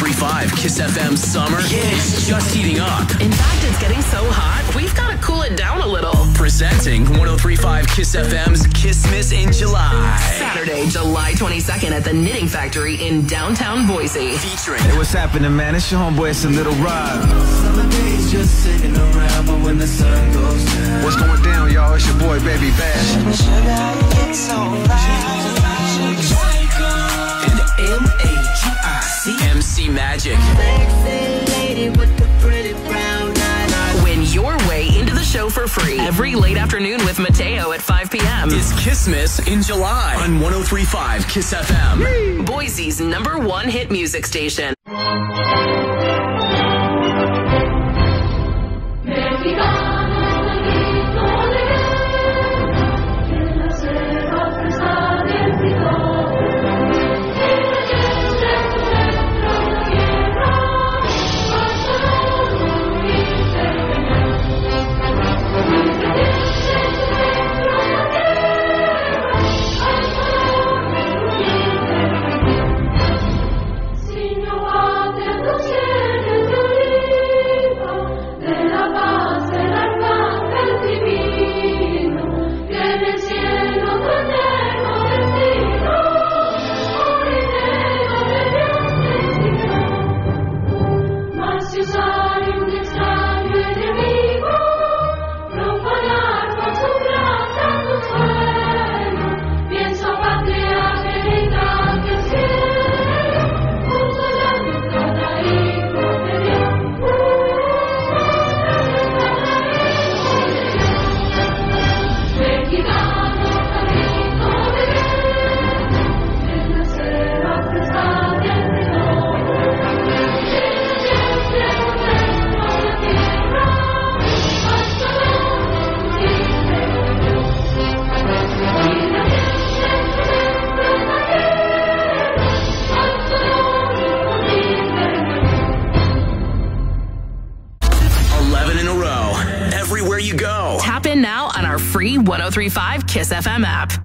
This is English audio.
103.5 Kiss FM summer is just heating up. In fact, it's getting so hot, we've got to cool it down a little. Presenting 103.5 Kiss FM's Kissmas in July. Saturday, July 22nd at the Knitting Factory in downtown Boise. Featuring... Hey, what's happening, man? It's your homeboy, it's a Little Rob. Summer days just sitting around, but when the sun goes down. What's going down, y'all? It's your boy, Baby Bash. And M-A-G-I-C. MC Magic. Sexy lady with the pretty brown eyes. Win your way into the show for free every late afternoon with Mateo at 5 p.m. It's Kissmas in July on 103.5 Kiss FM. Boise's #1 hit music station. Everywhere you go. Tap in now on our free 103.5 Kiss FM app.